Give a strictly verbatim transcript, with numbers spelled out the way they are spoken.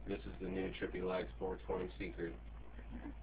This is the new Trippy Lights four twenty secret.